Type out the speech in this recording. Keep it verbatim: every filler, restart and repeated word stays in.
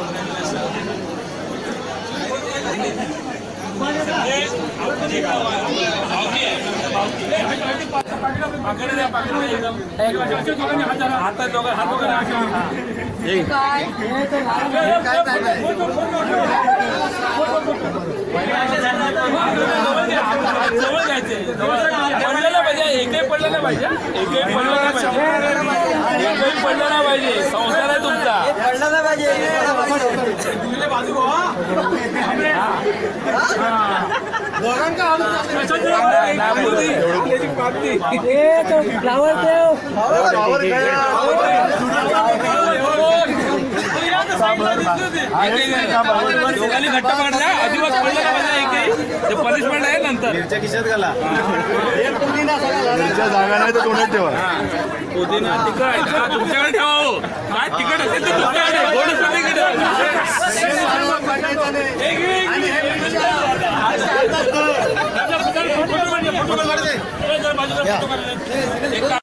एकही पडलं पाहिजे एकही पडलं एकही पडलं नाही पाहिजे संसार आहे तुमचा पडलं नाही पाहिजे फ्लावर दोघांनी घट्ट पकडला अजिबात पडलं पाहिजे एकही ते पनिशमेंट आहे नंतर खिशात घाला जागा नाही तर तोंडात ठेवा पुदिना तिखट तुमच्याकडे ठेवा हो काय तिखट असेल तर तुमच्याकडे गोड असेल तिकडे